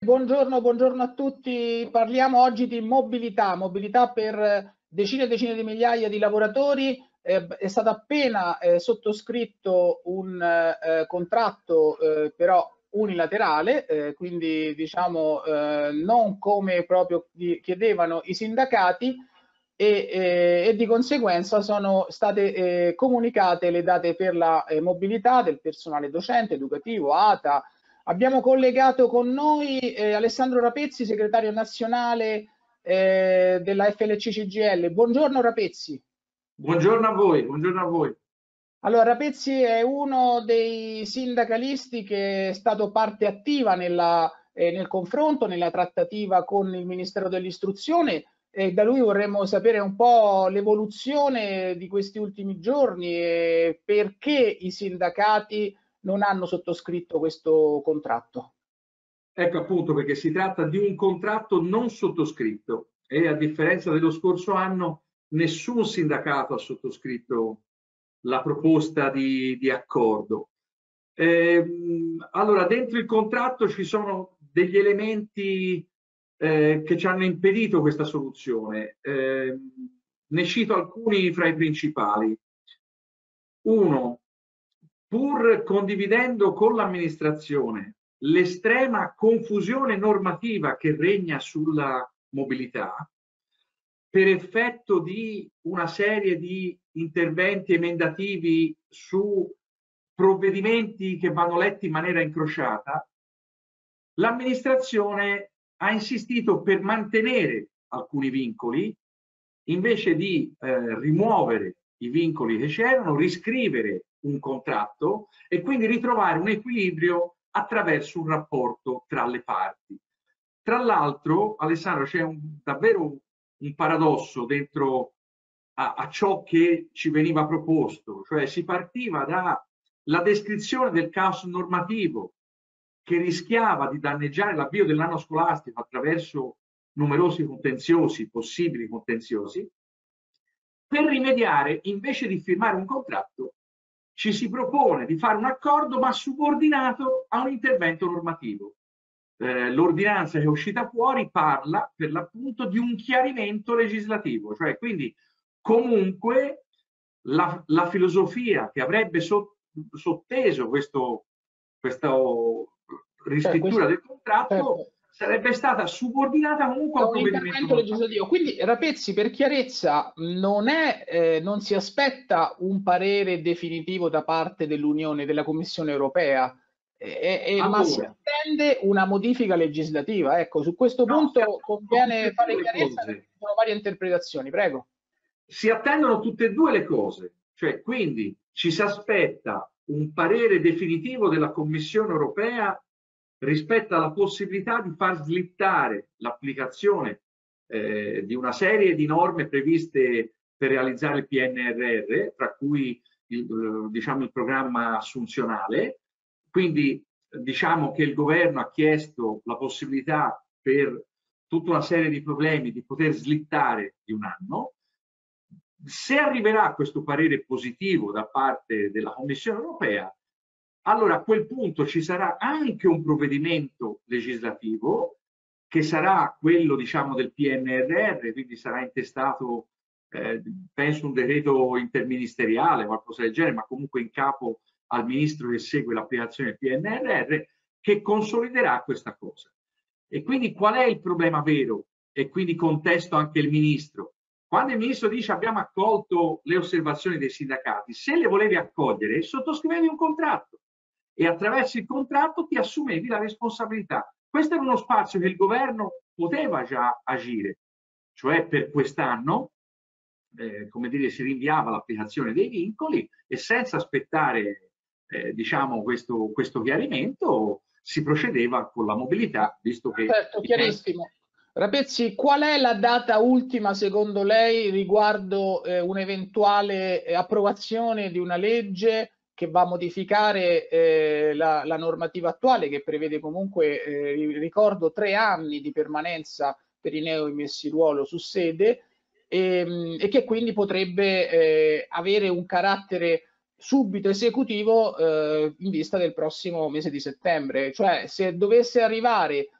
Buongiorno, buongiorno a tutti. Parliamo oggi di mobilità per decine e decine di migliaia di lavoratori. È stato appena sottoscritto un contratto però unilaterale, quindi diciamo non come proprio chiedevano i sindacati e di conseguenza sono state comunicate le date per la mobilità del personale docente, educativo, ATA. Abbiamo collegato con noi Alessandro Rapezzi, segretario nazionale della FLC CGIL. Buongiorno Rapezzi. Buongiorno a voi, buongiorno a voi. Allora, Rapezzi è uno dei sindacalisti che è stato parte attiva nel confronto, nella trattativa con il Ministero dell'Istruzione e da lui vorremmo sapere un po' l'evoluzione di questi ultimi giorni e perché i sindacati non hanno sottoscritto questo contratto. Ecco appunto perché si tratta di un contratto non sottoscritto e a differenza dello scorso anno nessun sindacato ha sottoscritto la proposta di accordo. Allora, dentro il contratto ci sono degli elementi che ci hanno impedito questa soluzione. Ne cito alcuni fra i principali. Uno, pur condividendo con l'amministrazione l'estrema confusione normativa che regna sulla mobilità, per effetto di una serie di interventi emendativi su provvedimenti che vanno letti in maniera incrociata, l'amministrazione ha insistito per mantenere alcuni vincoli invece di rimuovere i vincoli che c'erano, riscrivere un contratto e quindi ritrovare un equilibrio attraverso un rapporto tra le parti. Tra l'altro, Alessandro, c'è davvero un paradosso dentro a ciò che ci veniva proposto, cioè si partiva dalla descrizione del caos normativo che rischiava di danneggiare l'avvio dell'anno scolastico attraverso numerosi contenziosi, possibili contenziosi. Per rimediare, invece di firmare un contratto, ci si propone di fare un accordo ma subordinato a un intervento normativo. L'ordinanza che è uscita fuori parla per l'appunto di un chiarimento legislativo, cioè quindi comunque la filosofia che avrebbe sotteso questa riscrittura del contratto Certo. sarebbe stata subordinata comunque È a un un provvedimento intervento normativo. legislativo. Quindi, Rapezzi, per chiarezza, non si aspetta un parere definitivo da parte dell'Unione, della Commissione europea, ma si Allora, attende una modifica legislativa. Ecco, su questo no, si punto attendono tutte conviene e fare due le chiarezza perché cose. ci sono varie interpretazioni. Prego. Si attendono tutte e due le cose, cioè quindi ci si aspetta un parere definitivo della Commissione europea rispetto alla possibilità di far slittare l'applicazione di una serie di norme previste per realizzare il PNRR, tra cui diciamo, il programma assunzionale. Quindi diciamo che il governo ha chiesto la possibilità per tutta una serie di problemi di poter slittare di un anno. Se arriverà questo parere positivo da parte della Commissione europea, allora a quel punto ci sarà anche un provvedimento legislativo che sarà quello, diciamo, del PNRR, quindi sarà intestato, penso, un decreto interministeriale, qualcosa del genere, ma comunque in capo al ministro che segue l'applicazione del PNRR, che consoliderà questa cosa. E quindi qual è il problema vero? E quindi contesto anche il ministro. Quando il ministro dice abbiamo accolto le osservazioni dei sindacati, se le volevi accogliere, sottoscrivevi un contratto e attraverso il contratto ti assumevi la responsabilità. Questo era uno spazio che il governo poteva già agire, cioè per quest'anno, come dire, si rinviava l'applicazione dei vincoli e senza aspettare diciamo questo chiarimento si procedeva con la mobilità, visto che Certo, i tempi. chiarissimo. Rapezzi, qual è la data ultima secondo lei riguardo un'eventuale approvazione di una legge che va a modificare la normativa attuale che prevede comunque, ricordo, 3 anni di permanenza per i neo immessi in ruolo su sede e che quindi potrebbe avere un carattere subito esecutivo in vista del prossimo mese di settembre. Cioè, se dovesse arrivare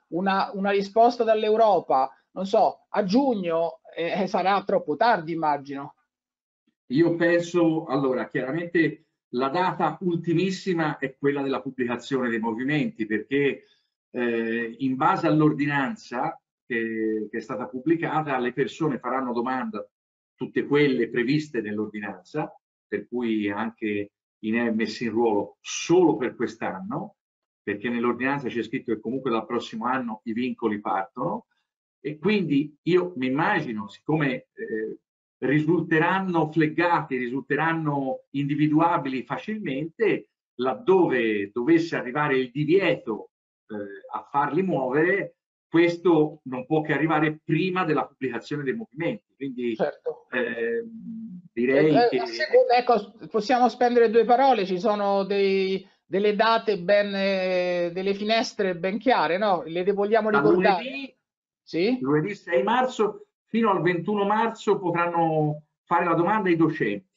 una risposta dall'Europa, non so, a giugno sarà troppo tardi, immagino. Io penso, allora, chiaramente la data ultimissima è quella della pubblicazione dei movimenti, perché in base all'ordinanza che è stata pubblicata, le persone faranno domanda, tutte quelle previste nell'ordinanza, per cui anche i NEE messi in ruolo solo per quest'anno, perché nell'ordinanza c'è scritto che comunque dal prossimo anno i vincoli partono, e quindi io mi immagino, siccome risulteranno fleggati, risulteranno individuabili facilmente, laddove dovesse arrivare il divieto a farli muovere, questo non può che arrivare prima della pubblicazione dei movimenti. Quindi Certo. direi che... Ecco, possiamo spendere due parole, ci sono delle date ben, delle finestre ben chiare, no? Le vogliamo Da ricordare? Sì? lunedì 6 marzo fino al 21 marzo potranno fare la domanda i docenti,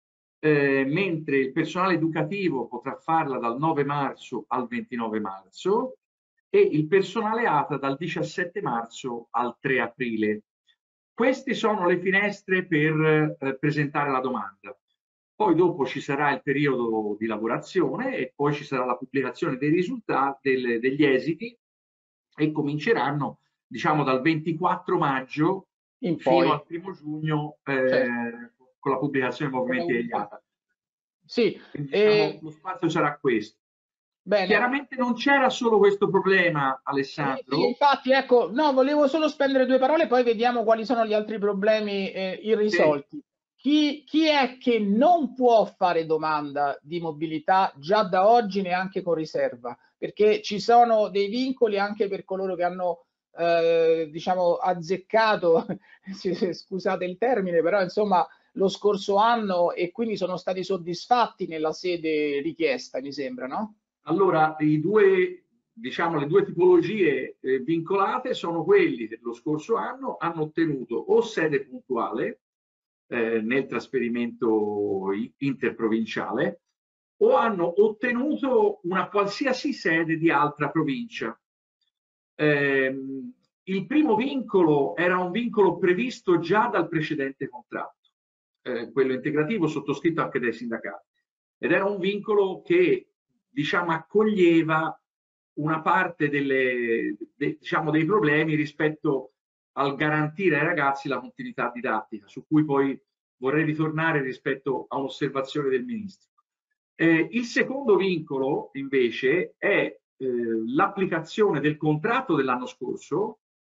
mentre il personale educativo potrà farla dal 9 marzo al 29 marzo e il personale ATA dal 17 marzo al 3 aprile. Queste sono le finestre per presentare la domanda. Poi dopo ci sarà il periodo di lavorazione e poi ci sarà la pubblicazione dei risultati, degli esiti, e cominceranno, diciamo, dal 24 maggio In fino poi, al 1° giugno certo. con la pubblicazione dei movimenti degli ATA. Sì, Quindi diciamo lo spazio sarà questo. bene. Chiaramente non c'era solo questo problema, Sì, sì, Alessandro. infatti, ecco, no, volevo solo spendere due parole, poi vediamo quali sono gli altri problemi Sì. irrisolti. Chi è che non può fare domanda di mobilità già da oggi, neanche con riserva? Perché ci sono dei vincoli anche per coloro che hanno, diciamo, azzeccato, scusate il termine, però insomma, lo scorso anno e quindi sono stati soddisfatti nella sede richiesta, mi sembra, no? Allora, diciamo, le due tipologie vincolate sono quelli che lo scorso anno hanno ottenuto o sede puntuale nel trasferimento interprovinciale o hanno ottenuto una qualsiasi sede di altra provincia. Il primo vincolo era un vincolo previsto già dal precedente contratto, quello integrativo sottoscritto anche dai sindacati, ed era un vincolo che, diciamo, accoglieva una parte diciamo, dei problemi rispetto al garantire ai ragazzi la continuità didattica, su cui poi vorrei ritornare rispetto a un'osservazione del Ministro. Il secondo vincolo, invece, è l'applicazione del contratto dell'anno scorso,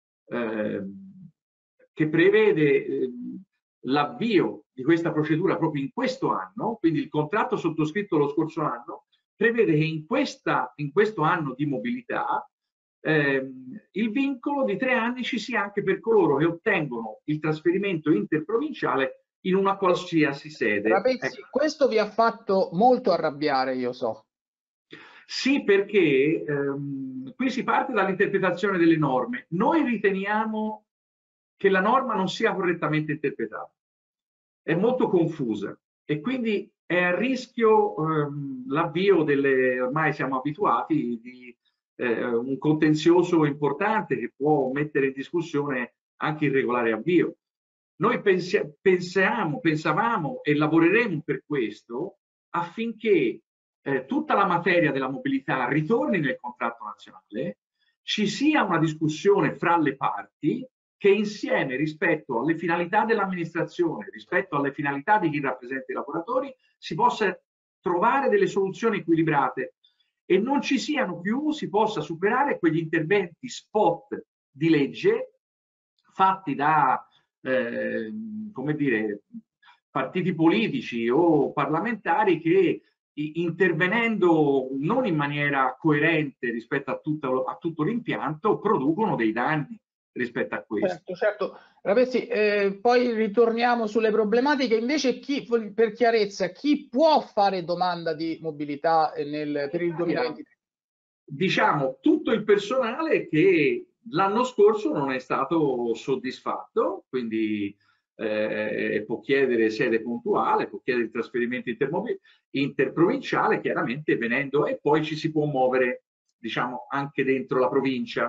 che prevede l'avvio di questa procedura proprio in questo anno, quindi il contratto sottoscritto lo scorso anno prevede che in questo anno di mobilità il vincolo di 3 anni ci sia anche per coloro che ottengono il trasferimento interprovinciale in una qualsiasi sede. Trapezzi, Ecco. questo vi ha fatto molto arrabbiare, io so. Sì, perché qui si parte dall'interpretazione delle norme. Noi riteniamo che la norma non sia correttamente interpretata, è molto confusa e quindi è a rischio l'avvio delle, ormai siamo abituati, di un contenzioso importante che può mettere in discussione anche il regolare avvio. Noi pensavamo e lavoreremo per questo affinché tutta la materia della mobilità ritorni nel contratto nazionale, ci sia una discussione fra le parti che insieme rispetto alle finalità dell'amministrazione, rispetto alle finalità di chi rappresenta i lavoratori, si possa trovare delle soluzioni equilibrate e non ci siano più, si possa superare quegli interventi spot di legge fatti da come dire, partiti politici o parlamentari che intervenendo non in maniera coerente rispetto a tutto l'impianto producono dei danni rispetto a questo. Certo, certo. Ragazzi, poi ritorniamo sulle problematiche. Invece, per chiarezza, chi può fare domanda di mobilità per il 2023? Diciamo tutto il personale che l'anno scorso non è stato soddisfatto, quindi può chiedere sede puntuale, può chiedere il trasferimento interprovinciale, chiaramente venendo, e poi ci si può muovere, diciamo, anche dentro la provincia.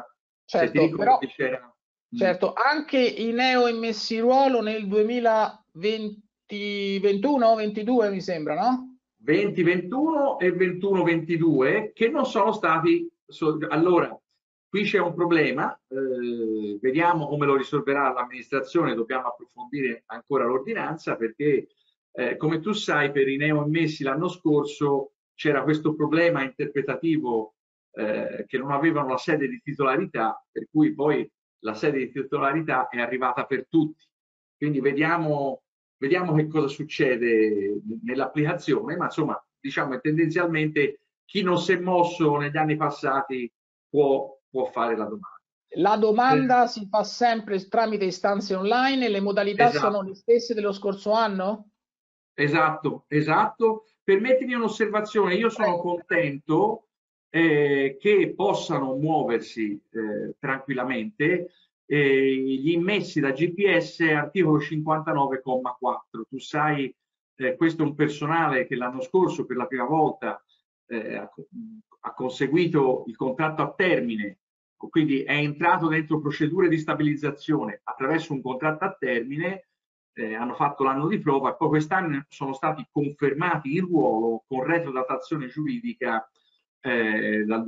Se ti Certo, però ricordi c'era... certo, anche i neo immessi in ruolo nel 2020, 21, 22 mi sembra, no? 2021 e 21-22 che non sono stati... Allora, qui c'è un problema, vediamo come lo risolverà l'amministrazione, dobbiamo approfondire ancora l'ordinanza perché, come tu sai, per i neoimmessi l'anno scorso c'era questo problema interpretativo che non avevano la sede di titolarità, per cui poi la sede di titolarità è arrivata per tutti. Quindi vediamo che cosa succede nell'applicazione, ma insomma, diciamo che tendenzialmente chi non si è mosso negli anni passati può fare la domanda. La domanda si fa sempre tramite istanze online e le modalità sono Esatto, le stesse dello scorso anno? esatto, esatto. Permettimi un'osservazione, io sono Prego. contento che possano muoversi tranquillamente gli immessi da GPS articolo 59,4. Tu sai, questo è un personale che l'anno scorso per la prima volta ha conseguito il contratto a termine, quindi è entrato dentro procedure di stabilizzazione attraverso un contratto a termine, hanno fatto l'anno di prova e poi quest'anno sono stati confermati in ruolo con retrodatazione giuridica dal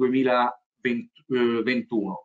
2021.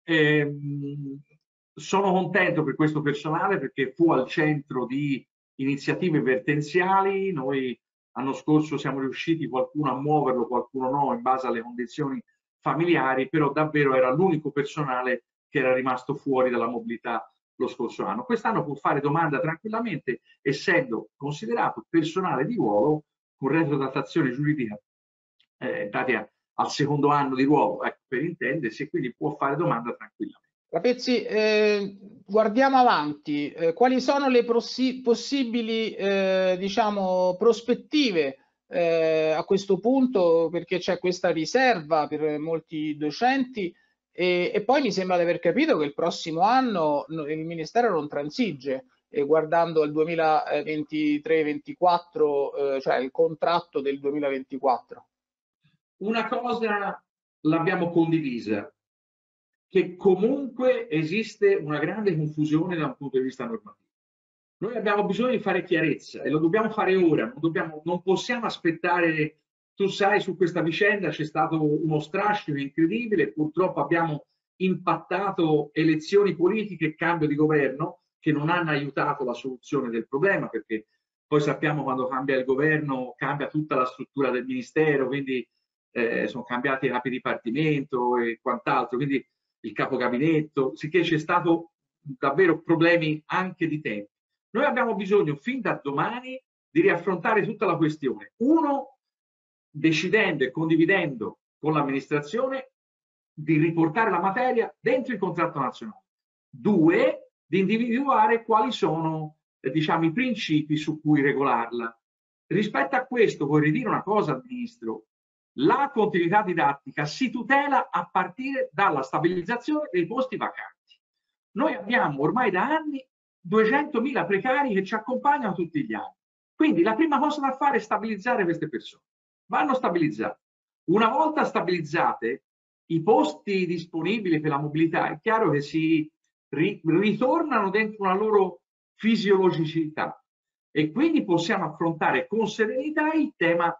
Sono contento per questo personale perché fu al centro di iniziative vertenziali. Noi l'anno scorso siamo riusciti qualcuno a muoverlo, qualcuno no, in base alle condizioni familiari, però davvero era l'unico personale che era rimasto fuori dalla mobilità lo scorso anno. Quest'anno può fare domanda tranquillamente, essendo considerato personale di ruolo con retrodatazione giuridica dati al secondo anno di ruolo, ecco, per intendersi, e quindi può fare domanda tranquillamente. Rapezzi, guardiamo avanti. Quali sono le possibili, diciamo, prospettive a questo punto? Perché c'è questa riserva per molti docenti e poi mi sembra di aver capito che il prossimo anno il Ministero non transige, guardando al 2023-24, cioè il contratto del 2024. Una cosa l'abbiamo condivisa, che comunque esiste una grande confusione da un punto di vista normativo. Noi abbiamo bisogno di fare chiarezza e lo dobbiamo fare ora, non possiamo aspettare. Tu sai, su questa vicenda c'è stato uno strascico incredibile, purtroppo abbiamo impattato elezioni politiche e cambio di governo che non hanno aiutato la soluzione del problema, perché poi sappiamo quando cambia il governo cambia tutta la struttura del ministero, quindi sono cambiati i capi dipartimento e quant'altro, quindi il capo gabinetto, sicché c'è stato davvero problemi anche di tempo. Noi abbiamo bisogno fin da domani di riaffrontare tutta la questione. Uno, decidendo e condividendo con l'amministrazione di riportare la materia dentro il contratto nazionale. Due, di individuare quali sono diciamo, i principi su cui regolarla. Rispetto a questo vorrei dire una cosa, Ministro, la continuità didattica si tutela a partire dalla stabilizzazione dei posti vacanti. Noi abbiamo ormai da anni 200.000 precari che ci accompagnano tutti gli anni. Quindi la prima cosa da fare è stabilizzare queste persone. Vanno stabilizzate. Una volta stabilizzate i posti disponibili per la mobilità, è chiaro che si ritornano dentro una loro fisiologicità e quindi possiamo affrontare con serenità il tema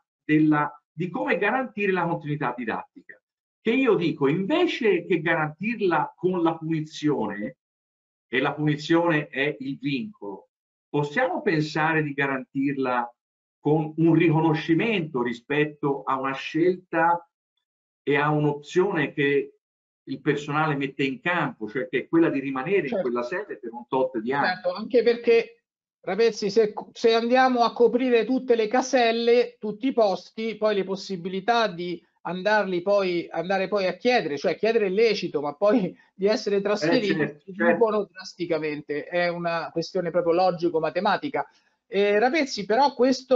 di come garantire la continuità didattica. Che io dico, invece che garantirla con la punizione, e la punizione è il vincolo, possiamo pensare di garantirla con un riconoscimento rispetto a una scelta e a un'opzione che il personale mette in campo, cioè che è quella di rimanere in Certo. quella sede per un tot di anni. Certo, anche perché, ragazzi, se andiamo a coprire tutte le caselle, tutti i posti, poi le possibilità di andare poi a chiedere, cioè chiedere è lecito, ma poi di essere trasferiti Certo, certo. riducono drasticamente. È una questione proprio logico-matematica. Rapezzi, però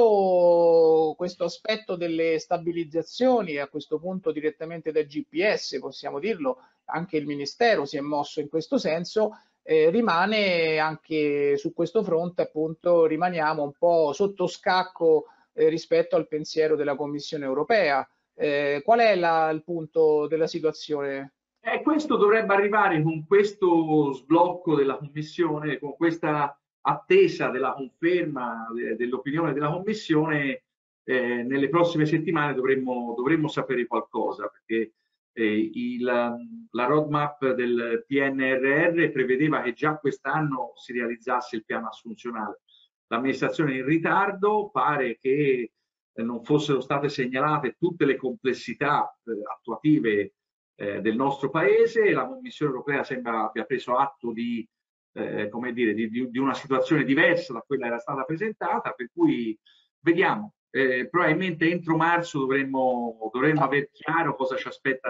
questo aspetto delle stabilizzazioni, a questo punto direttamente da GPS, possiamo dirlo, anche il Ministero si è mosso in questo senso, rimane anche su questo fronte, appunto, rimaniamo un po' sotto scacco rispetto al pensiero della Commissione europea. Qual è il punto della situazione? Questo dovrebbe arrivare con questo sblocco della Commissione, con questa attesa della conferma dell'opinione della Commissione. Nelle prossime settimane dovremmo sapere qualcosa, perché la roadmap del PNRR prevedeva che già quest'anno si realizzasse il piano assunzionale. L'amministrazione è in ritardo, pare che non fossero state segnalate tutte le complessità attuative del nostro paese. La Commissione europea sembra abbia preso atto come dire, di una situazione diversa da quella che era stata presentata, per cui vediamo. Probabilmente entro marzo dovremmo aver chiaro cosa ci aspetta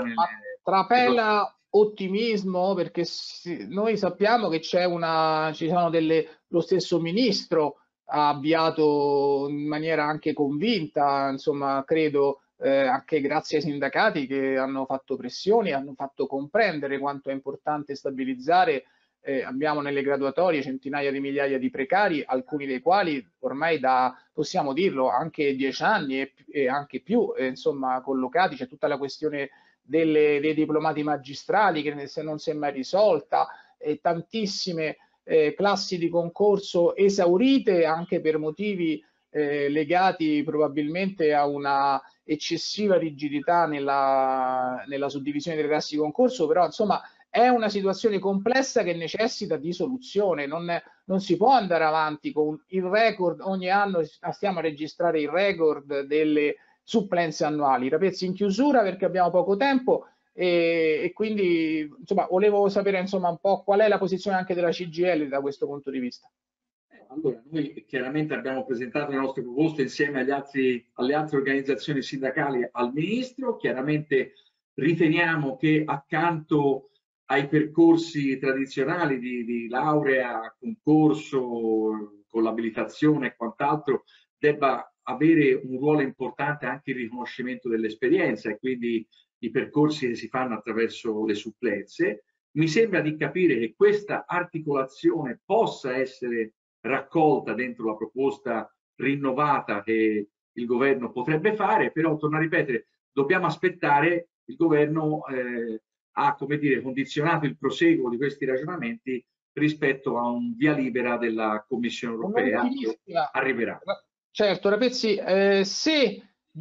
trapela ottimismo, perché noi sappiamo che ci sono lo stesso ministro ha avviato in maniera anche convinta, insomma, credo, anche grazie ai sindacati che hanno fatto pressioni, hanno fatto comprendere quanto è importante stabilizzare. Abbiamo nelle graduatorie centinaia di migliaia di precari, alcuni dei quali ormai possiamo dirlo, anche 10 anni e anche più, insomma, collocati. C'è tutta la questione dei diplomati magistrali che se non si è mai risolta, e tantissime classi di concorso esaurite anche per motivi legati probabilmente a una eccessiva rigidità nella suddivisione delle classi di concorso, però insomma è una situazione complessa che necessita di soluzione. Non si può andare avanti con il record, ogni anno stiamo a registrare il record delle supplenze annuali. Rapezzi, in chiusura perché abbiamo poco tempo e quindi insomma volevo sapere insomma un po' qual è la posizione anche della CGIL da questo punto di vista. Allora, noi chiaramente abbiamo presentato le nostre proposte insieme alle altre organizzazioni sindacali al Ministro. Chiaramente riteniamo che accanto ai percorsi tradizionali di laurea, concorso, con l'abilitazione e quant'altro, debba avere un ruolo importante anche il riconoscimento dell'esperienza e quindi i percorsi che si fanno attraverso le supplenze. Mi sembra di capire che questa articolazione possa essere raccolta dentro la proposta rinnovata che il governo potrebbe fare, però torno a ripetere, dobbiamo aspettare. Il governo ha, come dire, condizionato il proseguo di questi ragionamenti rispetto a un via libera della Commissione europea che arriverà. Certo, Rapezzi, se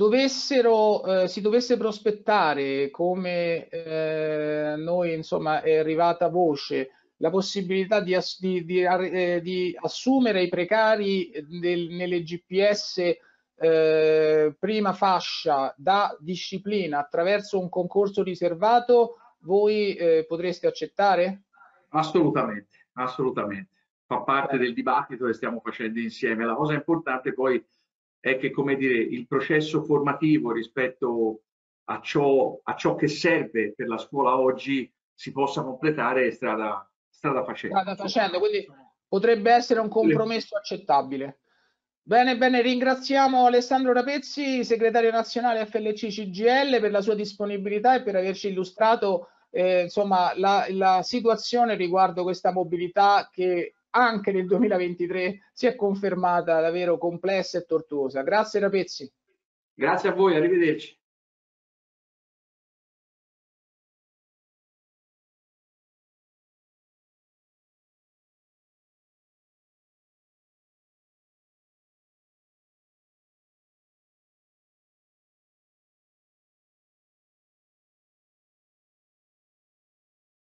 si dovesse prospettare, come noi insomma è arrivata voce, la possibilità di assumere i precari nelle GPS prima fascia da disciplina attraverso un concorso riservato, voi potreste accettare? Assolutamente, assolutamente. Fa parte del dibattito che stiamo facendo insieme. La cosa importante poi è che, come dire, il processo formativo rispetto a ciò che serve per la scuola oggi si possa completare strada facendo. Strada facendo, quindi potrebbe essere un compromesso accettabile. Bene, bene, ringraziamo Alessandro Rapezzi, segretario nazionale FLC CGIL, per la sua disponibilità e per averci illustrato insomma, la situazione riguardo questa mobilità che anche nel 2023 si è confermata davvero complessa e tortuosa. Grazie Rapezzi. Grazie a voi, arrivederci.